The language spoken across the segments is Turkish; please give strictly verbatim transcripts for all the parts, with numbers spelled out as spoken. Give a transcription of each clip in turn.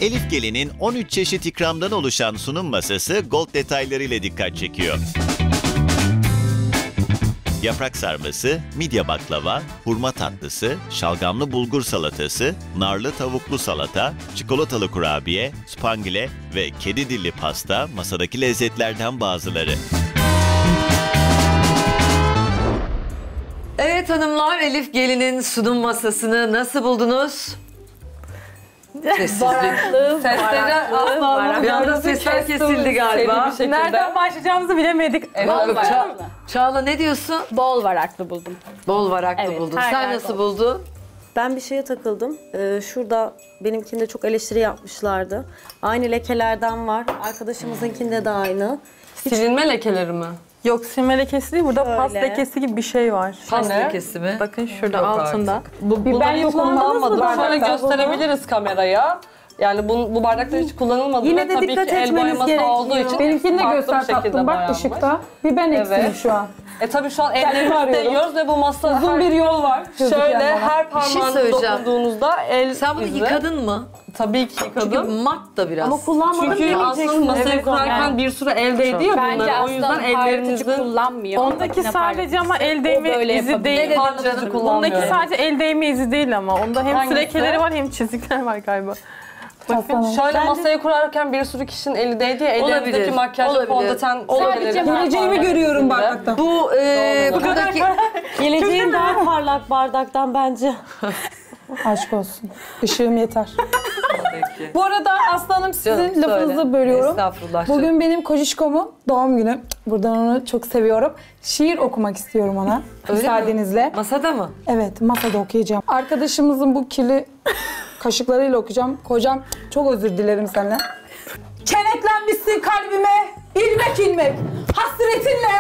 Elif Gelin'in on üç çeşit ikramdan oluşan sunum masası gold detaylarıyla dikkat çekiyor. Yaprak sarması, midye baklava, hurma tatlısı, şalgamlı bulgur salatası, narlı tavuklu salata, çikolatalı kurabiye, spangile ve kedi dilli pasta masadaki lezzetlerden bazıları. Evet hanımlar, Elif Gelin'in sunum masasını nasıl buldunuz? Sessizlik. Baraklı, Sesleri asla bir anda sesler kesildi galiba. Nereden başlayacağımızı bilemedik. Evet, Bol Ça varaklı. Çağla ne diyorsun? Bol varaklı buldum. Bol varaklı Evet, buldun. her Sen yer nasıl bol. buldun? Ben bir şeye takıldım. Ee, şurada benimkinde çok eleştiri yapmışlardı. Aynı lekelerden var. Arkadaşımızınkinde de aynı. Silinme lekeleri mi? Yok, silme lekesi değil, burada pas Öyle. lekesi gibi bir şey var. Pas Ne? lekesi mi? Bakın şurada Yok altında. Bu, Bir bunu ben hiç yok kullanmadım. kullanmadım. Şöyle Bardakta gösterebiliriz kameraya. Yani bu, bu bardaklar hiç kullanılmadı. Yine de Tabii dikkat ki el etmeniz boyaması gerekiyor. olduğu için Benimkini de farklı göster bir şekilde tatlım. Bak boyanmış. ışıkta. Bir ben eksiğim Evet. şu an. E tabii şu an Kendimi ellerimizi arıyorum. değiyoruz ve bu masa Uzun her, bir yol var. şöyle Gözüken bana. her şey parmağınızı söyleyeceğim. dokunduğunuzda el Sen bunu izi. yıkadın mı? Tabii ki Çünkü yıkadım. mat da biraz. Ama kullanmadım Çünkü demeyeceksin. aslında masayı Evet, kurarken yani. bir sürü el değdi ya Bence bunlar. O yüzden aslan parlatıcı ellerinizin kullanmıyor. Ondaki sadece ama el değme böyle izi yapabilir. değil. Ne Parlatıcı dedin canım? kullanmıyor. Ondaki sadece el değme izi değil ama. Onda hem Hangisi? lekeleri var hem çizikler var galiba. Aslanım. Şöyle masayı kurarken bir sürü kişinin eli değdi ya, ellerindeki Olabilir, makyaj, olabilir. fondöten Olabilir. lekeleri. Geleceğimi görüyorum bardakta. Bu e, buradaki Geleceğin daha parlak bardaktan bence. Aşk olsun. Işığım yeter. Peki. Bu arada aslanım sizin Canım, lafınızı söyle. bölüyorum. Estağfurullah. canım. Bugün benim kocişkomun doğum günü. Buradan onu çok seviyorum. Şiir okumak istiyorum ona. Öyle mi? müsaadenizle. Masada mı? Evet, masada okuyacağım. Arkadaşımızın bu kirli kaşıklarıyla okuyacağım. Kocam, çok özür dilerim senden. Kenetlenmişsin kalbime, ilmek ilmek, hasretinle.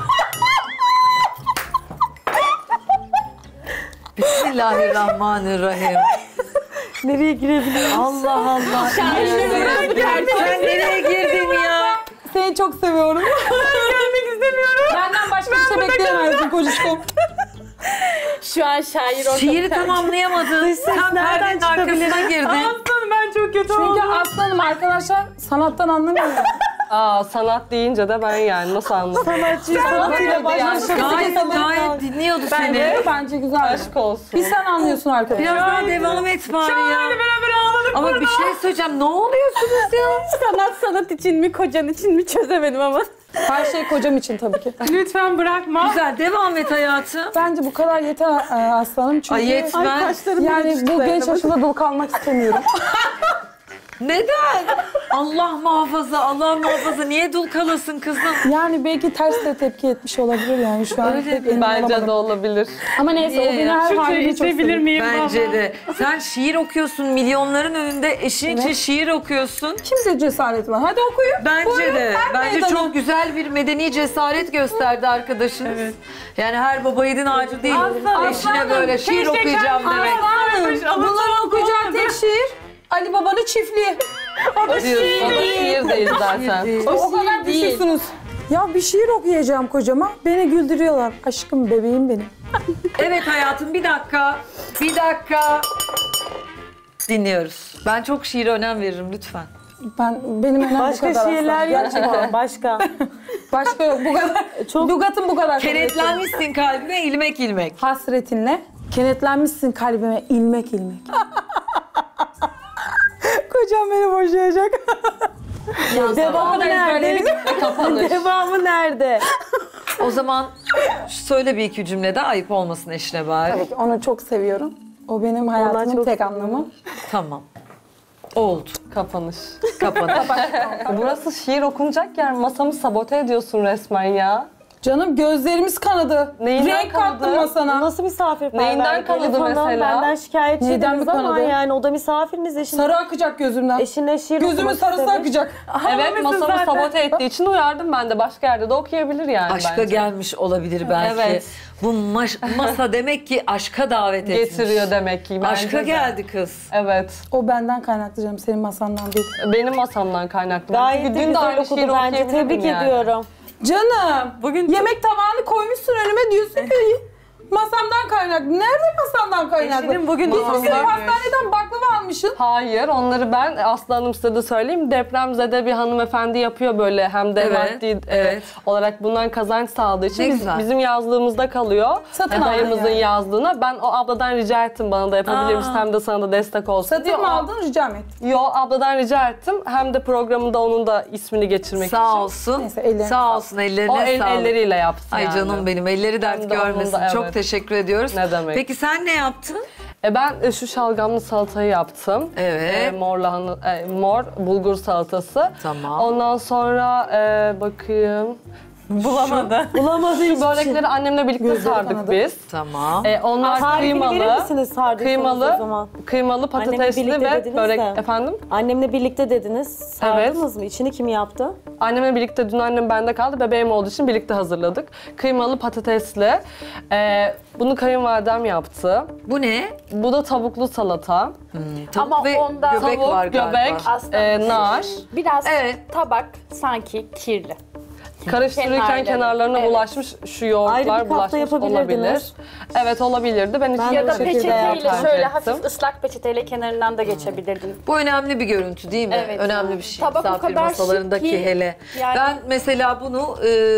Bismillahirrahmanirrahim. Nereye girebilirim? Allah Allah. Sen nereye girdin ya? Seni çok seviyorum. Gelmek istemiyorum. Benden başka bir şey bekleyemezsin kocişkom. Şu an şair ortamı. Şiiri tamamlayamadın. Sen perdenin arkasına girdin. Aslanım ben çok kötü Çünkü oldum. aslanım arkadaşlar sanattan anlamıyor. Aa, sanat deyince de ben yani nasıl anladım? Sanatçıyı sanatıyla başlamışım. Gayet, gayet dinliyordu seni. Bence, bence güzel. Aşk olsun. Bir sen anlıyorsun arkadaşlar. Biraz daha devam et bari ya. Beraber ağladık. Ama bir şey söyleyeceğim. Ne oluyorsunuz ya? Sanat sanat için mi kocan için mi çözemedim ama. Her şey kocam için tabii ki. Lütfen bırakma. Güzel devam et hayatım. Bence bu kadar yeter e, aslanım çünkü Ay yetmez. yani bu genç yaşında dul kalmak istemiyorum. Neden? Allah muhafaza, Allah muhafaza. Niye dul kalasın kızım? Yani belki ters de tepki etmiş olabilir yani şu an. Öyle pek mi? emin Bence olamadım. de olabilir. Ama neyse o Niye beni ya? her Şu haliyle çok içebilir seviyor. miyim Bence baba? de. Sen şiir okuyorsun. Milyonların önünde eşin için Evet. şiir okuyorsun. Kimse cesaret var. Hadi okuyun. Bence Buyurun, de. ben Bence meydanım. çok güzel bir medeni cesaret gösterdi arkadaşınız. Evet. Yani her baba yiğidin ağacı değil. Aslanım, Eşine böyle şiir keşke okuyacağım kendisi- demek. Aslanım bunları okuyacağım tek şiir. Ali Baba'nın çiftliği. O da şiir değil zaten. O, o kadar düşüksünüz. Ya bir şiir okuyacağım kocama. Beni güldürüyorlar. Aşkım bebeğim benim. Evet hayatım bir dakika. Bir dakika. Dinliyoruz. Ben çok şiire önem veririm lütfen. Ben benim önem bu Başka kadar. şiirler aslan. yok Gerçekten. mu? Başka. Başka yok. Bu kadar. Çok- Lügatım bu kadar. Kenetlenmişsin kalbime ilmek ilmek. Hasretinle kenetlenmişsin kalbime ilmek ilmek. Kocam beni boşayacak. Devamı nerede? Kapanış. Devamı nerede? O zaman söyle bir iki cümle de ayıp olmasın eşine bari. Tabii ki onu çok seviyorum. O benim hayatımın çok tek seviyorum. anlamı. Tamam. Oldu. Kapanış. Kapanır. Burası şiir okunacak yer. Masamı sabote ediyorsun resmen ya. Canım gözlerimiz kanadı. Neyinden Renk kattım kanadı? masana. Nasıl misafirperverlik? Neyinden kanadı Elif Hanım, mesela? Benden şikayetçiydiniz Neyden mi ama kanadı? yani o da misafiriniz eşin. Sarı akacak gözümden. Eşinle şiir Gözümün okumak sarısı istedi. akacak. Evet, masamı sabote ettiği için uyardım ben de. Başka yerde de okuyabilir yani Aşka bence. gelmiş olabilir belki. Evet. Bu maş- masa demek ki aşka davet etmiş. Getiriyor demek ki. bence Aşka de. geldi kız. Evet. O benden kaynaklı canım, senin masandan değil. Benim masamdan kaynaklı. Gayet Çünkü de dün de güzel aynı okudu şiiri bence. okuyabilirdim Tebrik yani. ediyorum. Canım, Bugün yemek tabağını koymuşsun önüme diyorsun ki masamdan kaynaklı. Nerede masamdan kaynaklı? Eşinin bugün Gitmişsin masamdan pastaneden baklava almışsın. almışsın? Hayır, onları ben Aslı Hanım size de söyleyeyim. Depremzede bir hanımefendi yapıyor böyle hem de Evet, maddi e, evet. olarak bundan kazanç sağladığı için Ne biz- güzel. bizim yazlığımızda kalıyor. Satın E, aldın dayımızın yani. yazlığına. Ben o abladan rica ettim bana da yapabilir misin hem de sana da destek olsun diye. Satın mı O- aldın, rica mı ettin? Yo, abladan rica ettim. Hem de programında onun da ismini geçirmek Sağ için. olsun. Neyse, ellerine Sağ olsun, ellerine O el, sağlık. elleriyle yaptı Ay yani. canım benim, elleri dert Ben de onun görmesin. da, Çok evet. teşekkür ediyoruz. Ne demek. Peki sen ne yaptın? E ben e, şu şalgamlı salatayı yaptım. Evet. E, mor lahana, e, mor bulgur salatası. Tamam. Ondan sonra e, bakayım. Bulamadı. Bulamadı Şu hiçbir şey. börekleri annemle birlikte Gözleri sardık kanadı. biz. Tamam. E, onlar Tarifini verir kıymalı, misiniz sardıysanız kıymalı, o zaman? kıymalı Annemle patatesli birlikte ve dediniz börek. de. Efendim? Annemle birlikte dediniz. Sardınız mı? İçini kim yaptı? Annemle birlikte, dün annem bende kaldı. Bebeğim olduğu için birlikte hazırladık. Kıymalı patatesli. E, bunu kayınvalidem yaptı. Bu ne? Bu da tavuklu salata. Tavuk Ama ve onda- göbek Tavuk, var galiba. göbek, Aslında e, nar. Biraz Evet. tabak sanki kirli. Karıştırırken Kenarları. kenarlarına Evet. bulaşmış şu Ayrı yoğurtlar bir kapta bulaşmış yapabilirdiniz. olabilir. Evet olabilirdi. Ben, Ben iki de Ya da o şekilde peçeteyle yaptım. şöyle Ettim. hafif ıslak peçeteyle kenarından da geçebilirdin. Bu önemli bir görüntü değil mi? Evet. Önemli bir şey. Tabak o Misafir kadar masalarındaki şık ki, hele. yani- Ben mesela bunu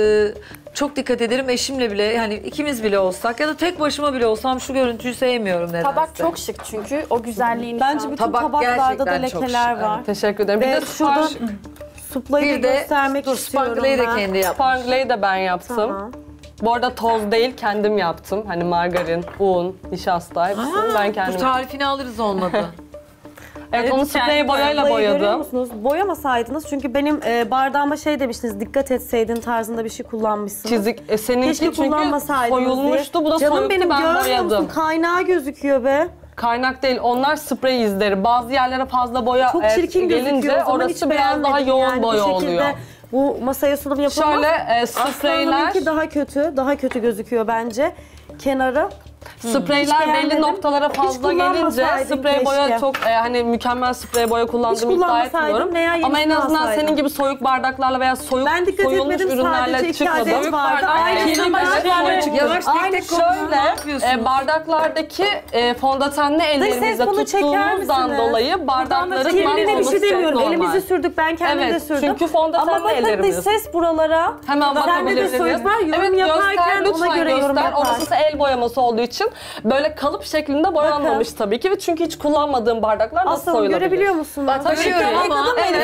e, çok dikkat ederim eşimle bile, yani ikimiz bile olsak ya da tek başıma bile olsam şu görüntüyü sevmiyorum nedense. Tabak çok şık çünkü o güzelliğini Bence sağlıyor. bütün Tabak tabaklarda da gerçekten çok lekeler şık, var. Teşekkür ederim. Bir Ve de şurada şurada suplayı bir da de göstermek dur istiyorum spangley'i de ben. kendi yapmış. spangley'i de ben yaptım. Tamam. Bu arada toz değil, kendim yaptım. Hani margarin, un, nişasta hepsini ben Dur kendim. tarifini alırız olmadı. Evet, onu sprey boyayla Suplayı görüyor boyadım. musunuz? Boyamasaydınız çünkü benim e, bardağıma şey demiştiniz, dikkat etseydin tarzında bir şey kullanmışsınız. Çizik, e, seninki Keşke çünkü kullanmasaydınız soyulmuştu. diye. Bu da Canım soyuktu, benim ben görmüyor boyadım. musun? Kaynağı gözüküyor be. Kaynak değil, onlar sprey izleri. Bazı yerlere fazla boya Çok e, çirkin gelince gözüküyor. O zaman hiç orası biraz daha beğenmedim yoğun yani. boya Bu şekilde oluyor. bu masaya sunum yapılmaz. Şöyle e, spreyler, Aslanımınki daha kötü, daha kötü gözüküyor bence. Kenarı. spreyler Hiç belli beğenmedim. noktalara Hiç fazla gelince kullanmasaydın sprey boya keşke. çok e, hani mükemmel sprey boya kullandığımı iddia kullanmasaydım etmiyorum. veya Ama en yenisini azından alsaydım. senin gibi soyuk bardaklarla veya soyuk Ben dikkat soyulmuş etmedim, ürünlerle sadece iki çıkmadım. adet vardı. Aynı Aynı şey bardak yani. çıktı. Yavaş tek Aynı tek konuşun, ne Şöyle yapıyorsunuz? e, bardaklardaki e, fondötenli ellerimizle bunu çeker tuttuğumuzdan misiniz? dolayı bardakların Kirliliğine bir mahvolması şey çok demiyorum. normal. Elimizi sürdük. Ben kendim Evet, de sürdüm. çünkü fondötenli Ama bakın ellerimiz. dış ses buralara. Hemen Sende de bakabilirsiniz. soyut var. Yorum Evet, yaparken göster, ona lütfen göre yorum göster. yapar. Orası el boyaması olduğu için böyle kalıp şeklinde boyanmamış tabii ki. Ve çünkü hiç kullanmadığım bardaklar nasıl Aslanım soyulabilir? görebiliyor musun? Bak görüyorum ama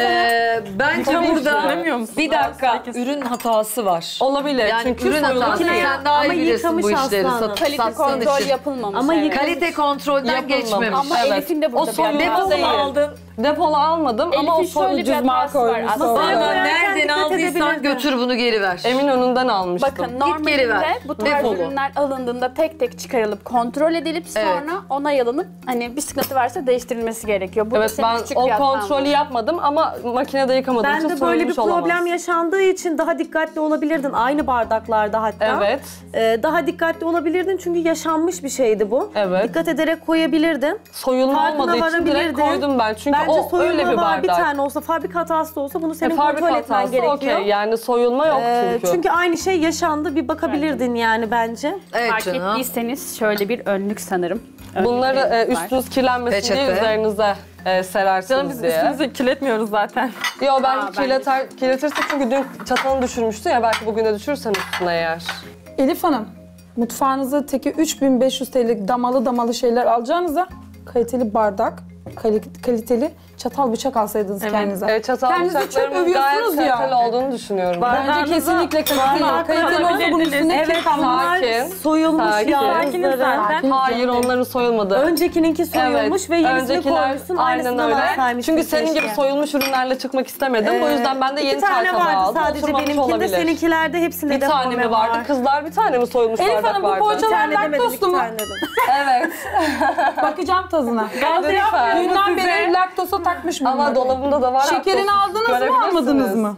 e, bence Tabii ki. burada Göremiyor musun? bir dakika ürün hatası var. Olabilir. Yani çünkü ürün hatası. soyulabilir. Makine- Sen daha Ama iyi bilirsin bu yıkamış işleri. aslanım. Sat, Kalite satsın kontrol için. yapılmamış. Ama evet. yıka- Kalite kontrolden Yapılmamış. geçmemiş. Ama Evet. Elif'in de O burada bir soyulma hatası Depolu değil. var. aldın. Depolu almadım ama o Elif'in şöyle soy bir düz hatası var marka aslında. Valla Koyarken nereden dikkat aldıysan edebilirdin. götür bunu geri ver. Emin önünden almıştım. Bakın geri ver. normalde bu tarz Defolu. ürünler alındığında tek tek çıkarılıp kontrol edilip sonra Evet. onay alınıp hani bir sıkıntı varsa değiştirilmesi gerekiyor. Burada Evet, senin ben küçük o bir hatan kontrolü var. yapmadım ama makinede yıkamadığım için Ben de böyle bir soyulmuş olamaz. problem yaşandığı için daha dikkatli olabilirdin. Aynı bardaklarda hatta. Evet. Ee, daha dikkatli olabilirdin çünkü yaşanmış bir şeydi bu. Evet. Dikkat ederek koyabilirdin. Soyulma Farkına olmadığı için direkt varabilirdin. koydum ben. Çünkü Bence o soyulma öyle bir var bardak. bir tane olsa, fabrika hatası da olsa bunu E, senin fabrika kontrol etmen hatası gerekiyor. okey. Yani soyulma yok Ee, çünkü. çünkü aynü şey yaşandı. Bir bakabilirdin yani bence. Evet Fark canım. ettiyseniz şöyle bir önlük sanırım. Önlük Bunları e, eliniz var. üstünüz kirlenmesin diye Peçete. üzerinize e, serersiniz diye. kirletmiyoruz zaten. Yo ben Aa, ben- kirleter, kirletirse çünkü dün çatalını düşürmüştü ya belki bugün de düşürürsen üstüne eğer. Elif Hanım, mutfağınıza teki üç bin beş yüz TL'lik damalı damalı şeyler alacağınıza kaliteli bardak, kali- kaliteli çatal bıçak alsaydınız kendinize. E, çatal Kendinizi çok bıçaklarımın gayet övüyorsunuz ya. kaliteli olduğunu düşünüyorum. Bence kesinlikle kaliteli. Kaliteli olsa bunun üstüne Evet, tek almaz. sakin. Soyulmuş Sakin. yağızları. Hayır onların soyulmadı. Öncekininki soyulmuş ve yenisini öncekiler koymuşsun. aynen Aynısından öyle. alsaymışsın Çünkü senin keşke. gibi soyulmuş ürünlerle çıkmak istemedim. Ee, o yüzden ben de yeni İki tane tel tabağı vardı aldım. sadece Oturmamış benimkinde. olabilir. Seninkilerde hepsinde Bir tane deforme mi vardı? var. Kızlar bir tane mi soyulmuş Elif bardak Hanım, bu vardı? Bir poğaçalar tane demedim, iki laktoslu mu? tane dedim. Evet. Bakacağım tadına. Lütfen. Dünden beri laktosa takmış bunlar. Ama dolabımda da var. Şekerini haklısın. aldınız mı, Görebilirsiniz. almadınız mı?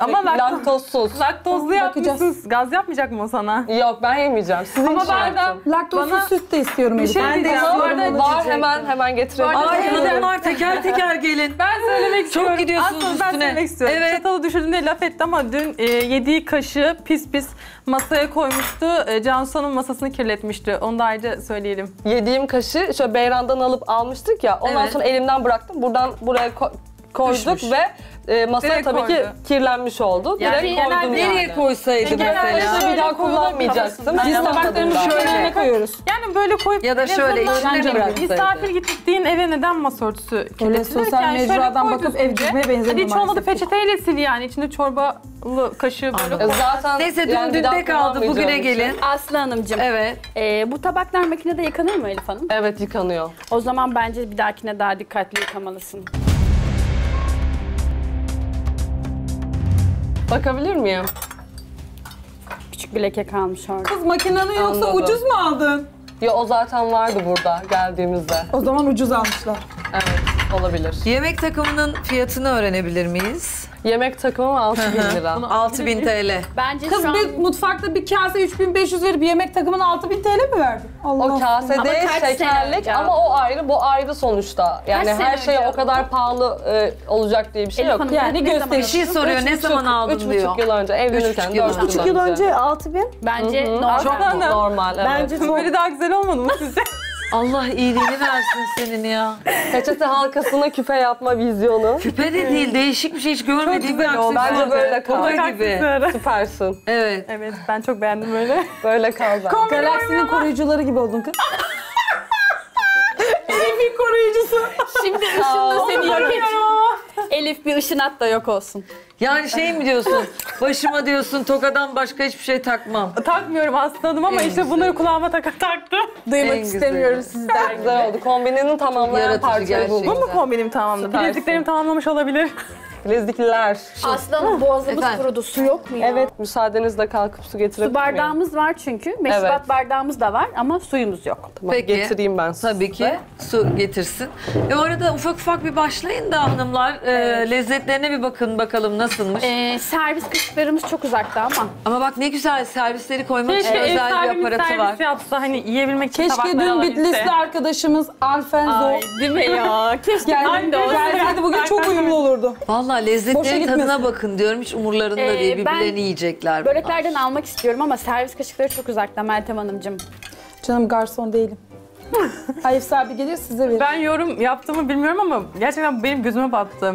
Ama laktoz, Laktozsuz. laktozlu yapmışsınız. Gaz yapmayacak mı o sana? Yok ben yemeyeceğim. Sizin Ama için ben de yaptım. Laktozsuz Bana süt de istiyorum. bir Elif. şey Ben de diyeceğim. istiyorum. Bu arada onu Var diyecektim. hemen hemen getirelim. Ay Ay, hanımlar teker teker gelin. Ben söylemek istiyorum. Çok gidiyorsunuz Aslında ben üstüne. söylemek istiyorum. Evet. Çatalı düşürdüğünde laf etti ama dün e, yediği kaşığı pis pis masaya koymuştu. E, Cansu Hanım masasını kirletmişti. Onu da ayrıca söyleyelim. Yediğim kaşığı şöyle beyrandan alıp almıştık ya. Ondan Evet. sonra elimden bıraktım. Buradan buraya ko- koyduk Düşmüş. ve e, masaya Direkt tabii ki koydu. kirlenmiş oldu. Yani Direkt genelde koydum yani. Nereye koysaydı Genelde mesela? Bir daha Şöyle kullanmayacaktım. Biz Biz tabaklarımızı şöyle. şöyle koyuyoruz. Yani böyle koyup Ya da şöyle yazın- içine mi Yani bıraksaydı? misafir gittiğin eve neden masa örtüsü Öyle kirletilir? sosyal Yani şöyle mecradan koy bakıp ev düzgünce. dizmeye benzemiyor Hadi hiç olmadı maalesef. peçeteyle sil yani. İçinde çorbalı kaşığı böyle E, koy. Zaten Neyse dün yani bir daha dünde kaldı bugüne kullanmayacağım için. gelin. Aslı Hanımcığım, Evet. e, bu tabaklar makinede yıkanır mı Elif Hanım? Evet yıkanıyor. O zaman bence bir dahakine daha dikkatli yıkamalısın. Bakabilir miyim? Küçük bir leke kalmış orada. Kız makinanı yoksa Anladım. ucuz mu aldın? Ya o zaten vardı burada geldiğimizde. O zaman ucuz almışlar. Evet olabilir. Yemek takımının fiyatını öğrenebilir miyiz? Yemek takımı altı bin lira. altı bin T L. Bence Kız şu an... bir mutfakta bir kase üç bin beş yüz verip yemek takımına altı bin T L mi verdin? Allah. O kase Ama değil kaç sene şekerlik önce ama o ayrı bu ayrı sonuçta. Yani Kaç her sene şey önce o kadar pahalı e, olacak diye bir şey Elif yok. Hanım, Yani ne zaman gösteriş. Bir şey soruyor ne Üç zaman buçuk- aldın üç diyor. buçuk yıl önce evlenirken buçuk yıl dört önce. Üç yıl önce altı bin. Bence Hı hı. normal. Çok Çok normal evet. Bence çok. Böyle daha güzel olmadı mı sizce? Allah iyiliğini versin senin ya. Peçete halkasına küpe yapma vizyonu. Küpe de değil değişik bir şey hiç görmediğim bir güzel oldu. aksesuar. Bence böyle kal. Toka gibi. Aksesuarı. Süpersin. Evet. Evet ben çok beğendim böyle. Böyle kal ben. Galaksinin koruyucuları gibi oldun kız. Elif'in koruyucusu. Şimdi ışınla seni yok et. Elif bir ışın at da yok olsun. Yani şey mi diyorsun? Başıma diyorsun tokadan başka hiçbir şey takmam. Takmıyorum asladım ama En işte güzeli. bunları kulağıma taka taktım. Duymak En istemiyorum güzeli. sizden. Güzel oldu. Kombinini tamamlayan Yaratıcı parça bu. gerçekten. Bu mu kombinim tamamladı? Süpersin. Bileziklerimi tamamlamış olabilir. Bilezikliler. Aslanım boğazımız Efendim? kurudu. Su yok mu ya? Evet. Müsaadenizle kalkıp su getirebilir Su miyim? bardağımız var çünkü. Meşrubat Evet. bardağımız da var ama suyumuz yok. Tamam, Peki. getireyim ben size. Tabii ki su getirsin. E o arada ufak ufak bir başlayın da hanımlar. E, lezzetlerine bir bakın bakalım nasılmış. Ee, servis kaşıklarımız çok uzakta ama. Ama bak ne güzel servisleri koymak için Keşke ev özel bir sahibimiz aparatı servis var. yapsa hani yiyebilmek için Keşke tabaklar dün alabilse. Bitlisli arkadaşımız Alfenzo Ay değil mi ya? Keşke gel, ben de olsaydım. gelseydi bugün çok uyumlu olurdu. Vallahi Boşa lezzetlerin gitmesin. tadına bakın diyorum. Hiç umurlarında Ee, değil. ben Birbirlerini yiyecekler bunlar. Böreklerden almak istiyorum ama servis kaşıkları çok uzakta Meltem Hanımcığım. Canım garson değilim. Ayıp sahibi gelir size verir. Ben yorum yaptığımı bilmiyorum ama gerçekten bu benim gözüme battı.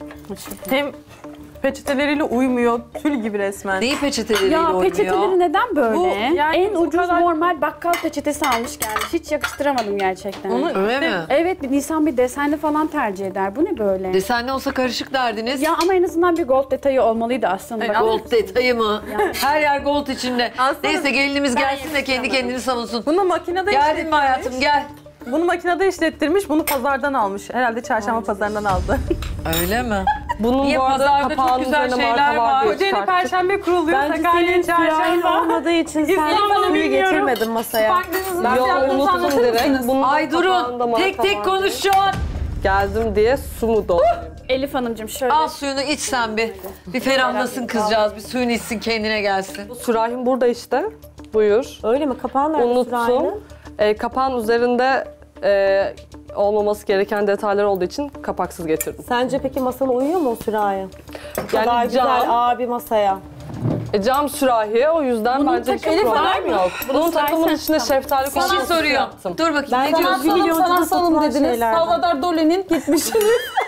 Hem peçeteleriyle uymuyor, tül gibi resmen. Neyi peçeteleriyle Ya oynuyor? peçeteleri neden böyle? Bu, yani en bu ucuz kadar- normal bakkal peçetesi almış gelmiş. Hiç yakıştıramadım gerçekten. Onu Öyle mi? Evet bir insan bir desenli falan tercih eder. Bu ne böyle? Desenli olsa karışık derdiniz. Ya ama en azından bir gold detayı olmalıydı aslında. Bak- Gold detayı mı? Her yer gold içinde. Aslında Neyse gelinimiz ben gelsin de kendi yakıştıramadım. kendini savunsun. Bunu makinede Geldin işlettirmiş. mi hayatım gel. Bunu makinede işlettirmiş, bunu pazardan almış. Herhalde çarşamba pazarından aldı. Öyle mi? Bunun Niye bu arada pazarda çok kapağının güzel üzerine şeyler marka var. diye Kocaeli çıkarttık. Perşembe kuruluyor, Bence Sakarya senin sürahin çarşamba. olmadığı için sen İstanbul'u suyu bilmiyorum. getirmedin masaya. Farkınızı Yo nasıl yaptığınızı unuttum anlatır direkt. mısınız? Bunun Ay kapağında durun. marka Tek tek var konuş diye. şu an. Geldim diye su mu doldurayım? Elif Hanımcığım şöyle. Al suyunu iç sen bir. Bir ferahlasın kızcağız. Bir suyunu içsin kendine gelsin. Bu sürahim burada işte. Buyur. Öyle mi? Kapağın nerede sürahinin? Unuttum. E, kapağın üzerinde e, olmaması gereken detaylar olduğu için kapaksız getirdim. Sence peki masana uyuyor mu o sürahi? Bu kadar Yani güzel cam, abi masaya. e, cam sürahi o yüzden Bunun bence hiç takımı var problem mı? yok. Bunun Bunun takımın sayesinde- içinde şeftali Bir şey falan soruyor. yaptım. Dur bakayım Ben ne sana diyorsun? bir Sanatsalım, milyoncuda sanatsalım satılan dediniz. şeylerden. Salvador Dali'nin gitmişsiniz.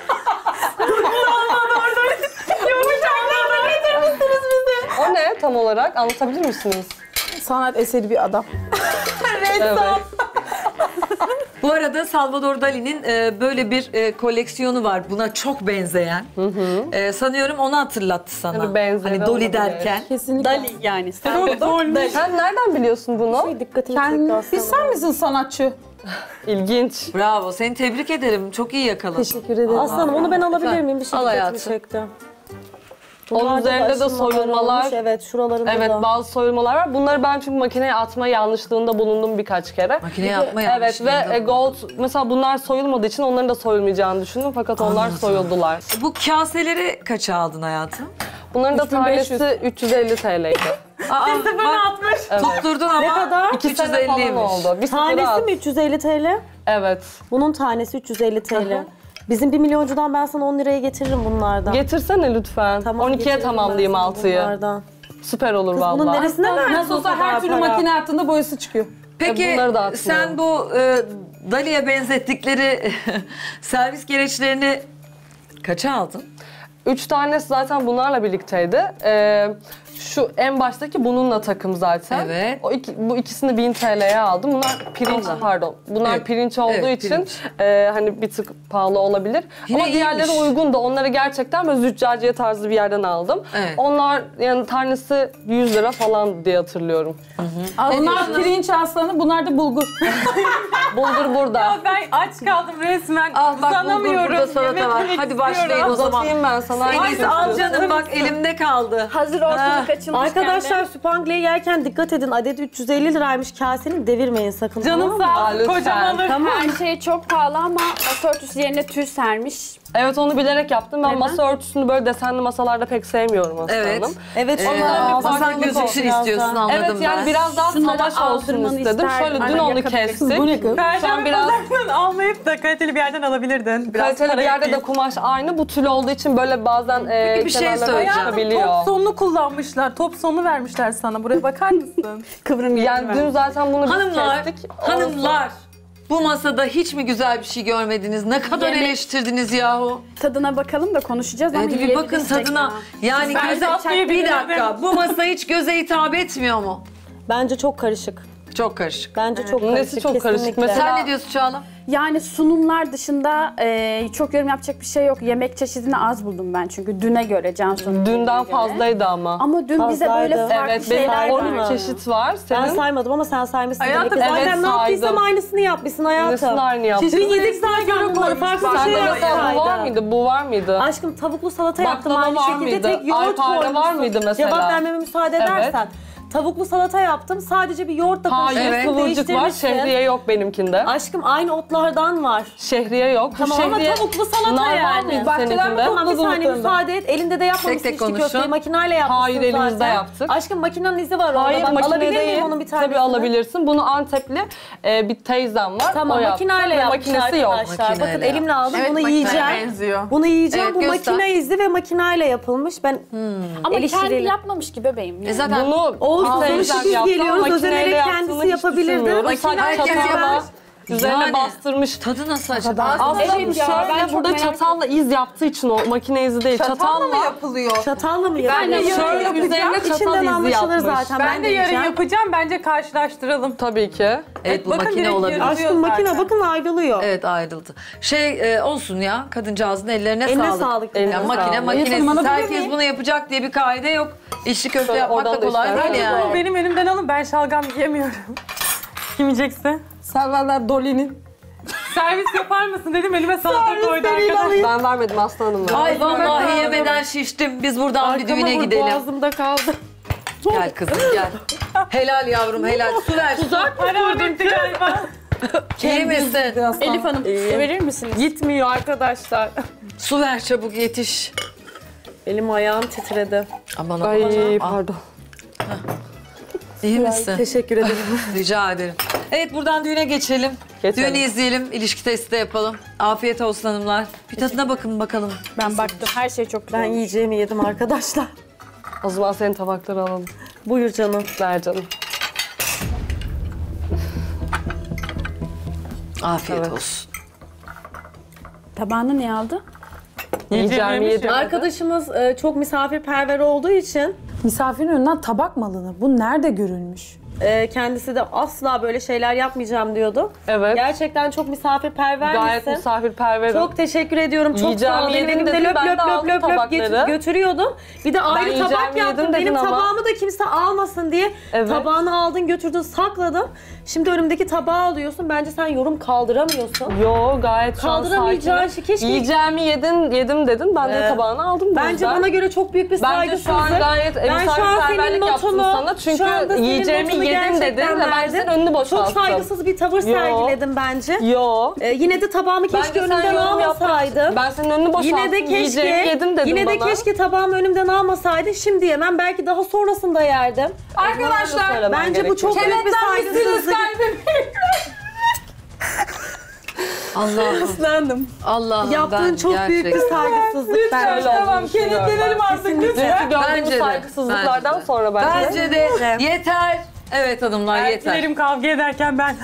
O ne tam olarak? Anlatabilir misiniz? Sanat eseri bir adam. Evet. Bu arada Salvador Dali'nin e, böyle bir e, koleksiyonu var. Buna çok benzeyen. E, sanıyorum onu hatırlattı sana. Hani benzer hani Dolly olabilir. derken. Kesinlikle. Dali yani. Salvador Dali. Sen nereden biliyorsun bunu? Şey, dikkatimi Kendi, çekti aslında. biz sen misin sanatçı? İlginç. Bravo. Seni tebrik ederim. Çok iyi yakaladın. Teşekkür ederim. Aslanım onu ben alabilir Efendim? miyim? Bir şey Al dikkatimi hayatım. çekti. Onun Bunlarda da üzerinde de aşınmalar soyulmalar. olmuş. Evet şuralarında Evet da. bazı soyulmalar var. Bunları ben çünkü makineye atma yanlışlığında bulundum birkaç kere. Makineye atma Evet yanlışlığında. ve e, gold mesela bunlar soyulmadığı için onların da soyulmayacağını düşündüm fakat onlar Anladım. soyuldular. Bu kaseleri kaça aldın hayatım? Bunların da üç bin beş yüz. tanesi üç yüz elli T L'ydi. Aa, bak, tutturdun ama Ne kadar? İki sene falan 350'ymiş. oldu. Bir sıfır Tanesi at. mi üç yüz elli T L? Evet. Bunun tanesi üç yüz elli T L. Bizim bir milyoncudan ben sana on liraya getiririm bunlardan. Getirsene lütfen. Tamam, on ikiye getiririm tamamlayayım ben sana altıyı. bunlardan. Süper olur Kız bunun vallahi. neresine verdin Nasıl o olsa kadar her türlü para? makine altında boyası çıkıyor. Peki E, bunları da atmıyorum. sen bu e, Dali'ye benzettikleri servis gereçlerini kaça aldın? Üç tanesi zaten bunlarla birlikteydi. Ee, şu en baştaki bununla takım zaten. Evet. O iki, bu ikisini bin T L'ye aldım. Bunlar pirinç, Allah. pardon. Bunlar Evet. pirinç olduğu Evet, için pirinç. e, hani bir tık pahalı olabilir. Yine Ama diğerleri iyiymiş. uygun da. Onları gerçekten böyle züccaciye tarzı bir yerden aldım. Evet. Onlar yani tanesi yüz lira falan diye hatırlıyorum. Onlar pirinç aslanı, bunlar da bulgur. Bulgur burada. Ben aç kaldım resmen. Al bak bulgur Uzanamıyorum. burada salata Yemek var. yemek Hadi istiyorum. başlayın o zaman. Uzatayım ben sana. En iyisi al canım bak elimde kaldı. Hazır ortalık açılmışken Arkadaşlar de. süpangleyi yerken dikkat edin. Adedi üç yüz elli liraymış kasenin, devirmeyin sakın. Canım tamam mı? sağ Aa, olsun. lütfen. Kocam alır. Her şey çok pahalı ama masa örtüsü yerine tül sermiş. Evet onu bilerek yaptım. Ben Neden? masa örtüsünü böyle desenli masalarda pek sevmiyorum aslında. Evet. Evet. Ee, onlara bir masan farklılık gözüksün olsun biraz istiyorsun daha. anladım Evet yani ben. biraz daha Şunları savaş olsun aldırmanı istedim. ister, Şöyle dün aynen onu yakabilirsin. kestik. Bu ne kız? Şu an Perşembe biraz pazarından almayıp da kaliteli bir yerden alabilirdin. Biraz kaliteli para bir yerde de ekleyip. kumaş aynı. Bu tül olduğu için böyle bazen e, Peki bir şey kenarlara söyleyeceğim. çıkabiliyor. Top sonunu kullanmışlar. Top sonunu vermişler sana. Buraya bakar mısın? Kıvrım Yani dün zaten bunu biz Hanımlar, kestik. hanımlar bu masada hiç mi güzel bir şey görmediniz? Ne kadar Yemek- eleştirdiniz yahu? Tadına bakalım da konuşacağız ama Hadi bir bakın yiyebilirsek tadına. ya. Yani Ben göze, tatlıyı bir bilirdim. dakika bu masa hiç göze hitap etmiyor mu? Bence çok karışık. Çok karışık. Bence çok karışık. Nesi çok karışık? kesinlikle. Mesela- Sen ne diyorsun Çağla? Yani sunumlar dışında e, çok yorum yapacak bir şey yok. Yemek çeşidini az buldum ben çünkü düne göre Cansu'nun Dünden göre. fazlaydı ama. Ama dün bize Fazlaydı. böyle farklı Evet benim şeyler on üç var. çeşit var. Ben Senin saymadım ama sen saymışsın. Hayatım, demek ki. Zaten evet, ne yaptıysam saydım. aynısını yapmışsın hayatım. nesini aynı yaptın? Dün yedik zaten bunları. Farklı bir Sende şey mesela bu var yapsaydı. mıydı? Bu var mıydı? Aşkım tavuklu salata yaptım Baklava aynı var şekilde. mıydı? Tek yoğurt Aypare koymuşsun. var mıydı mesela? Cevap vermeme müsaade Evet. edersen. Tavuklu salata yaptım. Sadece bir yoğurtla Hayır karıştırıp kıvırcık var. değiştirmişsin. Şehriye yok benimkinde. Aşkım aynı otlardan var. Şehriye yok. Bu Tamam ama şehriye... tavuklu salata Nar var yani. mıydı Bahçeden mi seninkinde? Tamam bir saniye Tavuklarında. müsaade et. Elinde de yapmamışsın Tek tek içli konuşun. köfteyi. Makineyle yapmışsın Hayır, elimizde zaten. yaptık. Aşkım makinenin izi var orada. Hayır Bak, makine alabilir değil. miyim onun bir tanesini? Tabii alabilirsin. Bunu Antepli e, bir teyzem var. Tamam o yaptı. makineyle Ve yapmış makinesi yok. arkadaşlar. Bakın Makineyle elimle aldım. Evet, bunu makineye yiyeceğim. benziyor. Bunu yiyeceğim. Evet, Bu göster. makine izli ve makineyle yapılmış. Ben Ama kendi eleştiriyle. yapmamış ki bebeğim. E Yani. zaten Bunu Olsun, teyzem sonuçta biz yaptı ama geliyoruz, makineyle özenerek yaptığını kendisi hiç yapabilirdi. düşünmüyorum. Makine Sadece herkes çatalla yapar. üzerine Yani. bastırmış. Tadı nasıl acaba? Aslında Evet bu ya, ben şöyle çok burada merak çatalla iz yaptığı için o makine izi değil. Çatalla, mı yapılıyor? Çatalla mı Ben yapılıyor? de şöyle yarın üzerine yapacağım. çatal İçinden izi anlaşılır yapmış. zaten. Ben, de yarın deneyeceğim. yapacağım. Bence karşılaştıralım. Tabii ki. Evet bu Bakın makine direkt olabilir. yarışıyor Aşkım makine zaten. bakın ayrılıyor. Evet ayrıldı. Şey e, olsun ya kadıncağızın ellerine Eline sağlık. sağlık. Yani Eline makine sağlık. makinesiz. Elif Hanım, Herkes alabilir bunu yapacak diye bir kaide yok. İçli köfte Şöyle yapmak da oradan da kolay işte. değil Bence yani. bunu benim elimden alın. Ben şalgam yiyemiyorum. Kim yiyecekse. Serverler Dolly'nin. Servis yapar mısın dedim elime salata koydu arkadaş. Ben vermedim aslanım. ya. Ay vallahi yemeden şiştim. Biz buradan bir düğüne gidelim. Boğazımda kaldı. Gel kızım gel. Helal yavrum helal. Su ver. Para bitti galiba. Yemesin. Elif Hanım su verir misiniz? Gitmiyor arkadaşlar. Su ver çabuk yetiş. Elim ayağım titredi. Aman Ay aman. pardon. İyi misin? Teşekkür ederim. Rica ederim. Evet buradan düğüne geçelim. Geçelim. Düğünü izleyelim. İlişki testi de yapalım. Afiyet olsun hanımlar. Bir tadına bakın bakalım. Ben baktım. Her şey çok güzel. Ben yiyeceğimi yedim arkadaşlar. O zaman senin tabakları alalım. Buyur canım. Ver canım. Afiyet Evet. olsun. Tabağını niye aldı? Yiyeceğimi yedim. Arkadaşımız e, çok misafirperver olduğu için Misafirin önünden tabak mı alınır? Bu nerede görülmüş? e, kendisi de asla böyle şeyler yapmayacağım diyordu. Evet. Gerçekten çok misafirperver Gayet misin? misafirperverim. Çok teşekkür ediyorum. Çok Yiyeceğimi sağ ol. Benim yedim elimde dedim, löp ben löp de löp aldım löp löp tabakları. get- götürüyordum. Bir de ayrı yiyeceğimi tabak yaptım. yedim Benim dedin ama. tabağımı da kimse almasın diye Evet. tabağını aldın götürdün sakladın. Şimdi önümdeki tabağı alıyorsun. Bence sen yorum kaldıramıyorsun. Yo gayet şu an Kaldıramayacağın sakinim. şey keşke- Yiyeceğimi yedin, yedim dedin. Ben de Ee, tabağını aldım bu Bence yüzden. bana göre çok büyük bir Bence saygısızlık. şu an gayet Ben şu an senin misafirperverlik yaptım notunu, sana. Çünkü şu anda senin yiyeceğimi notunu yedim dedin gerçekten ve ben verdim. senin önünü boşalttım. Çok saygısız bir tavır Yo. sergiledim bence. Yo. Ee, yine de tabağımı keşke Bence sen önümden yorum yapmak almasaydın. alsaydım. Ben senin önünü boşalttım. Yine de keşke, yiyeceğimi yedim dedim yine de bana. keşke tabağımı önümden almasaydı. Şimdi yemem. Belki daha sonrasında yerdim. Arkadaşlar Söylemen Bence bu çok gerekiyor. büyük bir kenetlenmişsiniz saygısızlık. kalbim. Allah'ım. Aslanım. Allah'ım Yaptığın ben çok büyük bir gerçekten- saygısızlık Lütfen bence. tamam kenetlenelim artık lütfen. Dünkü gördüğümüz Bence de, saygısızlıklardan bence de. sonra bence. Bence de yeter. Evet hanımlar yeter. Erkeklerim kavga ederken ben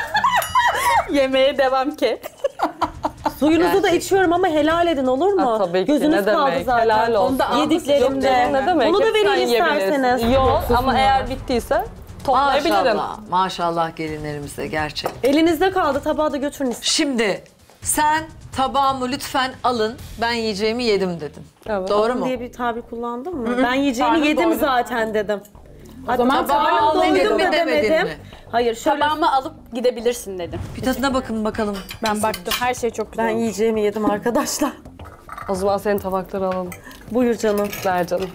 Yemeğe devam ki. Suyunuzu da Gerçekten. içiyorum ama helal edin olur mu? Ha, tabii ki, Gözünüz ne kaldı demek, zaten. helal olsun. Onu da Yok canım, yediklerimde. ne demek? Onu da Hepsinden verin yiyebilirsin. isterseniz. Yok ama eğer bittiyse toplayabilirim. Maşallah. Maşallah gelinlerimize gerçek. Elinizde kaldı, tabağı da götürün istedim. Şimdi sen tabağımı lütfen alın. Ben yiyeceğimi yedim dedin. Evet. Doğru mu? diye bir tabir kullandın mı? Ben yiyeceğimi Karnım yedim doydu. zaten dedim. O zaman tabağımı al dedin mi, da demedin demedim. mi? Hayır şöyle Tabağımı alıp gidebilirsin dedim. Bir tadına bakın bakalım. Ben baktım. Her şey çok güzel ben olmuş. yiyeceğimi yedim arkadaşlar. O zaman senin tabakları alalım. Buyur canım. Ver canım.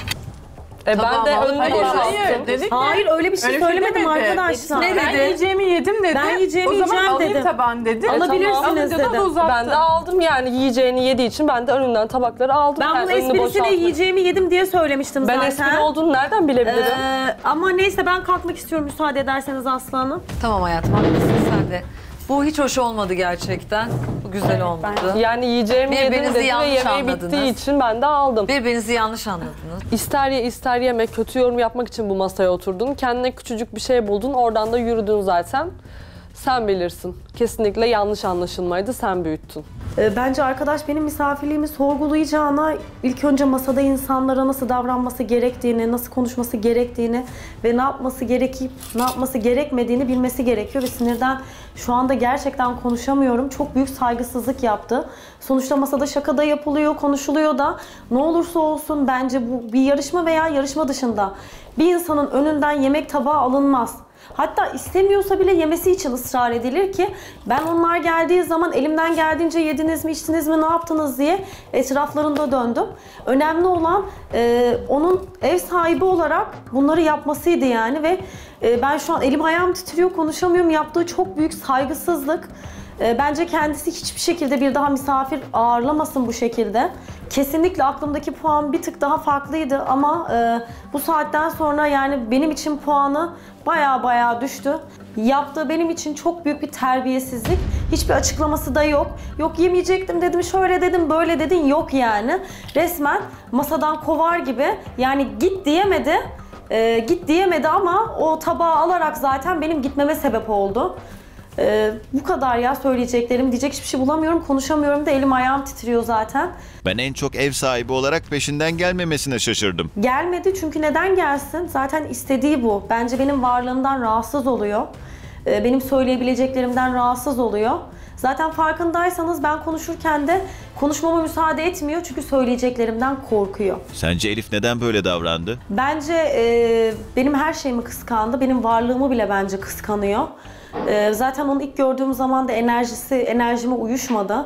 E ben Tamam, de al. önünü Hayır, boşalttım. hayır dedik Hayır öyle bir şey Öyle bir şey söylemedim demedi. arkadaşlar. Ne ben dedi? yiyeceğimi yedim dedi. Ben yiyeceğimi o zaman yiyeceğim alayım dedim. tabağını dedi. Alabilirsiniz Alınca da dedim. uzattı. Ben de aldım yani yiyeceğini yediği için ben de önünden tabakları aldım. Ben Yani bunu önünü esprisine boşaltmadım. yiyeceğimi yedim diye söylemiştim Ben zaten. espri olduğunu nereden bilebilirim? Ee, ama neyse ben kalkmak istiyorum müsaade ederseniz Aslı Hanım. Tamam hayatım haklısın sen de. Bu hiç hoş olmadı gerçekten. Bu güzel olmadı. Yani yiyeceğimi yedim Birbirinizi dedi ve yanlış yemeği anladınız. bittiği için ben de aldım. Birbirinizi yanlış anladınız. İster ye ister yeme kötü yorum yapmak için bu masaya oturdun. Kendine küçücük bir şey buldun oradan da yürüdün zaten. Sen bilirsin. Kesinlikle yanlış anlaşılmaydı, sen büyüttün. Ee, bence arkadaş benim misafirliğimi sorgulayacağına ilk önce masada insanlara nasıl davranması gerektiğini, nasıl konuşması gerektiğini ve ne yapması gerekip ne yapması gerekmediğini bilmesi gerekiyor ve sinirden şu anda gerçekten konuşamıyorum. Çok büyük saygısızlık yaptı. Sonuçta masada şaka da yapılıyor, konuşuluyor da ne olursa olsun bence bu bir yarışma veya yarışma dışında bir insanın önünden yemek tabağı alınmaz. Hatta istemiyorsa bile yemesi için ısrar edilir ki ben onlar geldiği zaman elimden geldiğince yediniz mi, içtiniz mi, ne yaptınız diye etraflarında döndüm. Önemli olan e, onun ev sahibi olarak bunları yapmasıydı yani ve e, ben şu an elim ayağım titriyor, konuşamıyorum. Yaptığı çok büyük saygısızlık. E, bence kendisi hiçbir şekilde bir daha misafir ağırlamasın bu şekilde. Kesinlikle aklımdaki puan bir tık daha farklıydı ama e, bu saatten sonra yani benim için puanı baya baya düştü. Yaptığı benim için çok büyük bir terbiyesizlik. Hiçbir açıklaması da yok. Yok yemeyecektim dedim, şöyle dedim, böyle dedin, yok yani. Resmen masadan kovar gibi yani git diyemedi. E, git diyemedi ama o tabağı alarak zaten benim gitmeme sebep oldu. Ee, bu kadar ya söyleyeceklerim. Diyecek hiçbir şey bulamıyorum, konuşamıyorum da elim ayağım titriyor zaten. Ben en çok ev sahibi olarak peşinden gelmemesine şaşırdım. Gelmedi çünkü neden gelsin? Zaten istediği bu. Bence benim varlığımdan rahatsız oluyor. Ee, benim söyleyebileceklerimden rahatsız oluyor. Zaten farkındaysanız ben konuşurken de konuşmama müsaade etmiyor çünkü söyleyeceklerimden korkuyor. Sence Elif neden böyle davrandı? Bence e, benim her şeyimi kıskandı. Benim varlığımı bile bence kıskanıyor. E, zaten onu ilk gördüğüm zaman da enerjisi, enerjime uyuşmadı.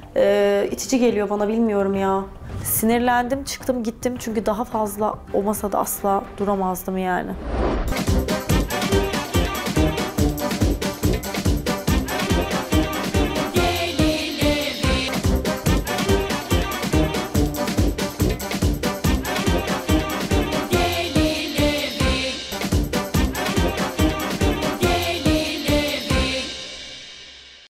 E, itici geliyor bana, bilmiyorum ya. Sinirlendim, çıktım gittim çünkü daha fazla o masada asla duramazdım yani.